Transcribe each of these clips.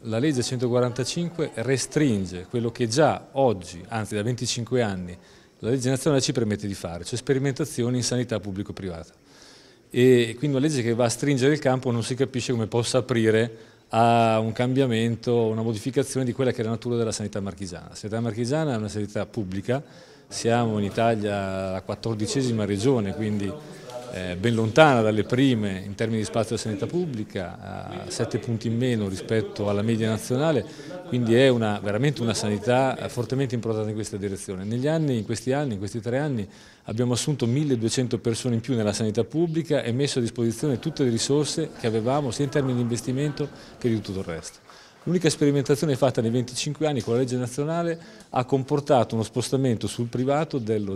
La legge 145 restringe quello che già oggi, anzi da 25 anni, la legge nazionale ci permette di fare, cioè sperimentazioni in sanità pubblico-privata. E quindi una legge che va a stringere il campo non si capisce come possa aprire a un cambiamento, una modificazione di quella che è la natura della sanità marchigiana. La sanità marchigiana è una sanità pubblica, siamo in Italia la 14ª regione, quindi ben lontana dalle prime in termini di spazio della sanità pubblica, a 7 punti in meno rispetto alla media nazionale, quindi è veramente una sanità fortemente improntata in questa direzione. In questi 3 anni, abbiamo assunto 1200 persone in più nella sanità pubblica e messo a disposizione tutte le risorse che avevamo sia in termini di investimento che di tutto il resto. L'unica sperimentazione fatta nei 25 anni con la legge nazionale ha comportato uno spostamento sul privato dello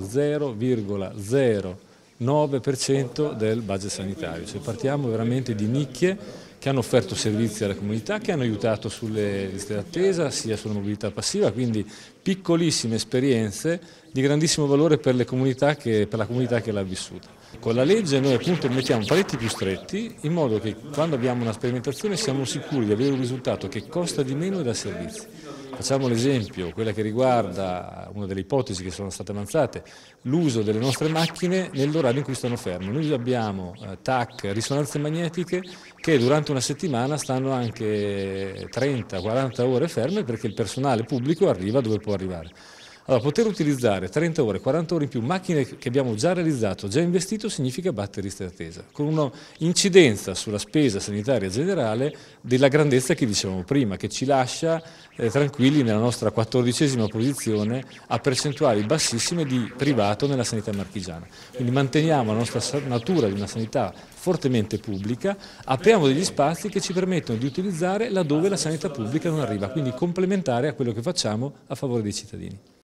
0,09% del budget sanitario, cioè partiamo veramente di nicchie che hanno offerto servizi alla comunità, che hanno aiutato sulle liste d'attesa, sia sulla mobilità passiva, quindi piccolissime esperienze di grandissimo valore per la comunità che l'ha vissuta. Con la legge noi appunto mettiamo paletti più stretti in modo che quando abbiamo una sperimentazione siamo sicuri di avere un risultato che costa di meno e dà servizi. Facciamo l'esempio, quella che riguarda una delle ipotesi che sono state avanzate, l'uso delle nostre macchine nell'orario in cui stanno ferme. Noi abbiamo TAC, risonanze magnetiche, che durante una settimana stanno anche 30-40 ore ferme perché il personale pubblico arriva dove può arrivare. Allora, poter utilizzare 30 ore, 40 ore in più, macchine che abbiamo già realizzato, già investito, significa battere liste d'attesa, con un'incidenza sulla spesa sanitaria generale della grandezza che dicevamo prima, che ci lascia tranquilli nella nostra 14ª posizione a percentuali bassissime di privato nella sanità marchigiana. Quindi manteniamo la nostra natura di una sanità fortemente pubblica, apriamo degli spazi che ci permettono di utilizzare laddove la sanità pubblica non arriva, quindi complementare a quello che facciamo a favore dei cittadini.